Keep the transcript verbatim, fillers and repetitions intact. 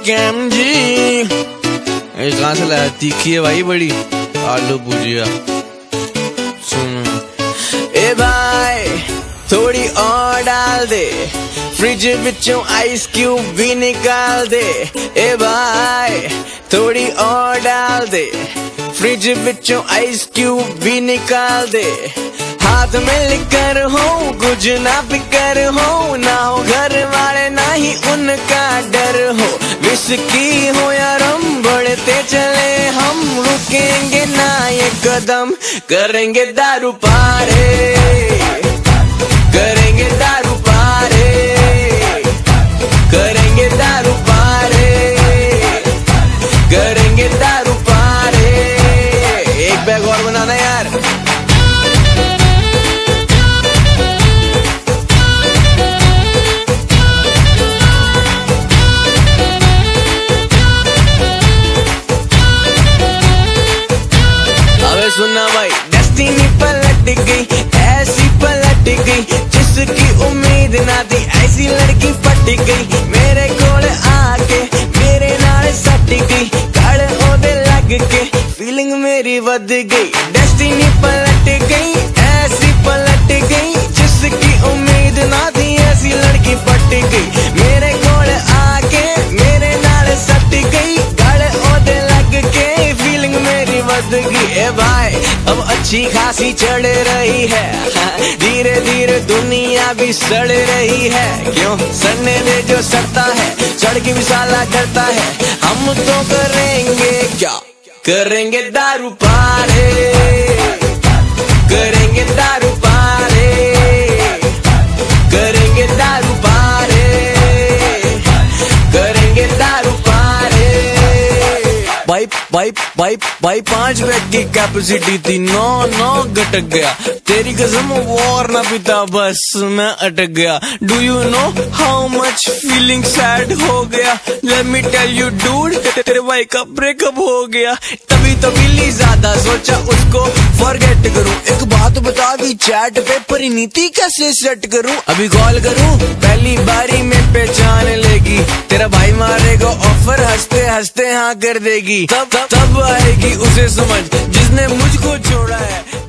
Welcome जी। ये कहाँ से लाया? तीखी है भाई बड़ी। आलू भुजिया। सुन ए भाई थोड़ी और डाल दे, फ्रिज बिचों आइस क्यूब भी निकाल दे। ए भाई थोड़ी और डाल दे, फ्रिज बिचों आइस क्यूब भी निकाल दे। हाथ में लिकर हो कुछ ना फिकर हो, ना हो घर वाले ना ही उनका डर हो। विस्की हो या रम बढ़ते चले हम, रुकेंगे ना ये कदम, करेंगे दारू पारे, करेंगे दारू पारे, करेंगे दारू पारे, करेंगे दारू पारे। एक बैग और बनाना यार। सुना भाई डेस्टिनी पलट गई, ऐसी पलट गई, जिसकी उम्मीद ना थी ऐसी लड़की पट गई। मेरे कोल आके मेरे नाल सट गई, कड़ ओदे लग के फीलिंग मेरी बद गई। डेस्टिनी पलट गई, ऐसी पलट गई, जिसकी उम्मीद ना थी ऐसी लड़की पट गई। मेरे कोल आके मेरे नाल सट गई, कड़ ओदे लग के फीलिंग मेरी बद गई। ए भाई अब अच्छी खासी चढ़ रही है, धीरे धीरे दुनिया भी सड़ रही है। क्यों सड़ने दे जो सड़ता है, चढ़ के विशाला करता है। हम तो करेंगे क्या, करेंगे दारू पारे, करेंगे दारू पारे, करेंगे दारू पारे, करेंगे दारू पारे। भाई भाई भाई भाई पांच बैग की कैपेसिटी थी, नौ नौ घटक गया। तेरी कसम और ना पीता बस मैं अटक गया। Do you know how much feeling sad हो गया? Let me tell you dude, तेरे भाई का ब्रेकअप हो गया। तभी तो मिली ज्यादा सोचा उसको फॉरगेट करूं। एक बात बता दी चैट पे परिणीति कैसे सेट करूं? अभी कॉल करूं पहली बारी में पहचान लेगी। तेरा भाई मारेगा ऑफर, हंसते हंसते हाँ कर देगी। तब तब आएगी उसे समझ जिसने मुझको छोड़ा है।